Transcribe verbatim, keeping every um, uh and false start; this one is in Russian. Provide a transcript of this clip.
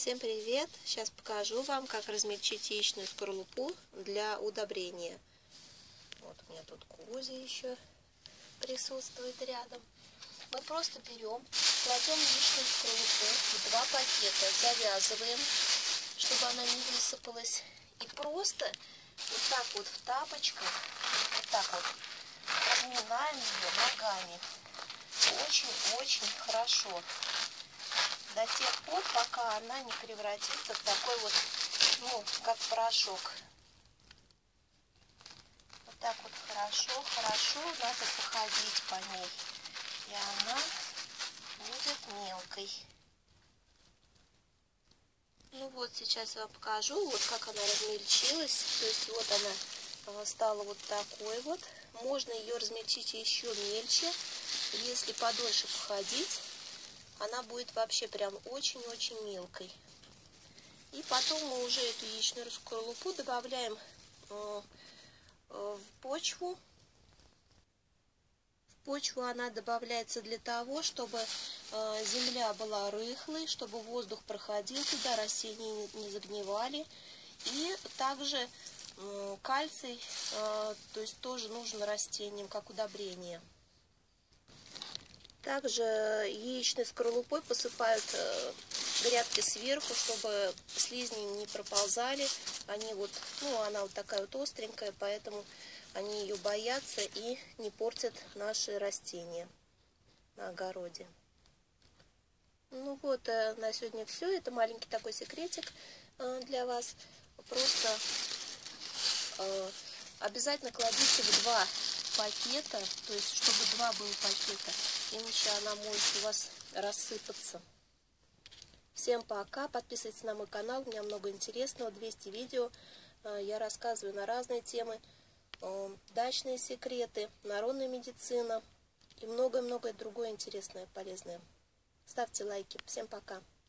Всем привет! Сейчас покажу вам, как размельчить яичную скорлупу для удобрения. Вот у меня тут Кузя еще присутствует рядом. Мы просто берем, кладем яичную скорлупу в два пакета, завязываем, чтобы она не высыпалась. И просто вот так вот в тапочках, вот так вот разминаем ее ногами. Очень-очень хорошо. До тех пор, пока она не превратится в такой вот, ну, как порошок. Вот так вот хорошо, хорошо надо походить по ней. И она будет мелкой. Ну вот, сейчас я вам покажу, вот как она размельчилась. То есть вот она стала вот такой вот. Можно ее размельчить еще мельче, если подольше походить. Она будет вообще прям очень-очень мелкой. И потом мы уже эту яичную скорлупу добавляем э, э, в почву. В почву она добавляется для того, чтобы э, земля была рыхлой, чтобы воздух проходил туда, растения не, не загнивали. И также э, кальций, э, то есть тоже нужен растениям как удобрение. Также яичной скорлупой посыпают грядки сверху, чтобы слизни не проползали. Они вот, ну, она вот такая вот остренькая, поэтому они ее боятся и не портят наши растения на огороде. Ну вот, на сегодня все. Это маленький такой секретик для вас. Просто обязательно кладите в два пакета, то есть чтобы два было пакета, иначе она может у вас рассыпаться. Всем пока, подписывайтесь на мой канал, у меня много интересного, двести видео, я рассказываю на разные темы, дачные секреты, народная медицина и многое-многое другое интересное, полезное. Ставьте лайки, всем пока.